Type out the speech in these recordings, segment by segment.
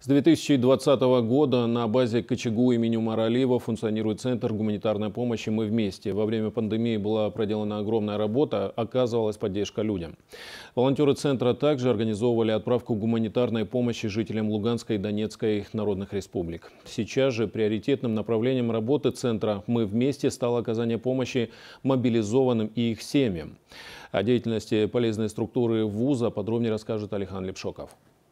С 2020 года на базе КЧГУ имени Умара Алиева функционирует Центр гуманитарной помощи «Мы вместе». Во время пандемии была проделана огромная работа, оказывалась поддержка людям. Волонтеры Центра также организовывали отправку гуманитарной помощи жителям Луганской и Донецкой народных республик. Сейчас же приоритетным направлением работы Центра «Мы вместе» стало оказание помощи мобилизованным и их семьям. О деятельности полезной структуры вуза подробнее расскажет Алихан Лепшоков.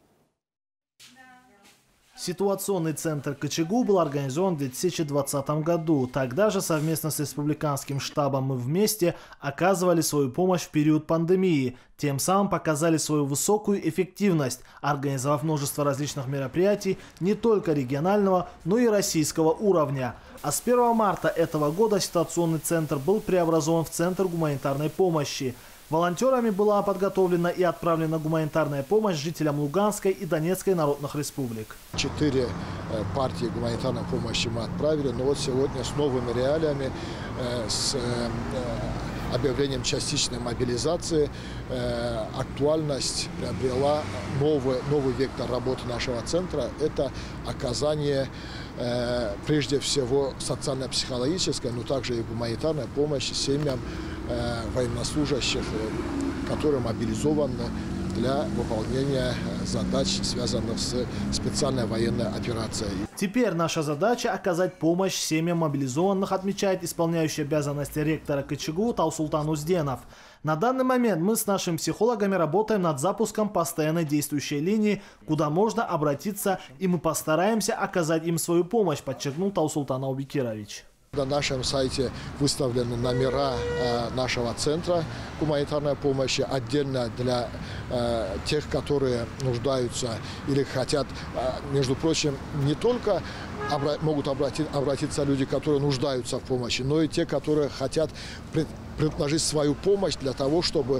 Ситуационный центр КЧГУ был организован в 2020 году. Тогда же совместно с республиканским штабом «Мы вместе» оказывали свою помощь в период пандемии. Тем самым показали свою высокую эффективность, организовав множество различных мероприятий не только регионального, но и российского уровня. А с 1 марта этого года ситуационный центр был преобразован в Центр гуманитарной помощи. Волонтерами была подготовлена и отправлена гуманитарная помощь жителям Луганской и Донецкой народных республик. 4 партии гуманитарной помощи мы отправили, но вот сегодня с новыми реалиями, с объявлением частичной мобилизации, актуальность приобрела новый вектор работы нашего центра. Это оказание прежде всего социально-психологической, но также и гуманитарной помощи семьям военнослужащих, которые мобилизованы для выполнения задач, связанных с специальной военной операцией. Теперь наша задача – оказать помощь семьям мобилизованных, отмечает исполняющий обязанности ректора КЧГУ Таусултан Узденов. На данный момент мы с нашими психологами работаем над запуском постоянной действующей линии, куда можно обратиться, и мы постараемся оказать им свою помощь, подчеркнул Таусултан Аубекирович. На нашем сайте выставлены номера нашего центра гуманитарной помощи, отдельно для тех, которые нуждаются или хотят. Между прочим, не только могут обратиться люди, которые нуждаются в помощи, но и те, которые хотят предложить свою помощь для того, чтобы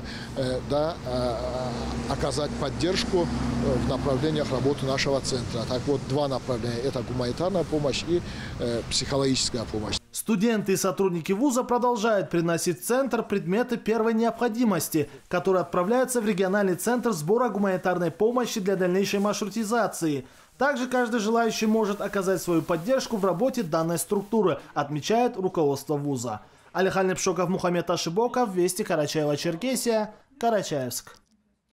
оказать поддержку в направлениях работы нашего центра. Так вот, 2 направления – это гуманитарная помощь и психологическая помощь. Студенты и сотрудники вуза продолжают приносить в центр предметы первой необходимости, которые отправляются в региональный центр сбора гуманитарной помощи для дальнейшей маршрутизации. Также каждый желающий может оказать свою поддержку в работе данной структуры, отмечает руководство вуза. Алихан Лепшоков, Мухаммед Ашибоков, Вести, Карачаево-Черкесия, Карачаевск.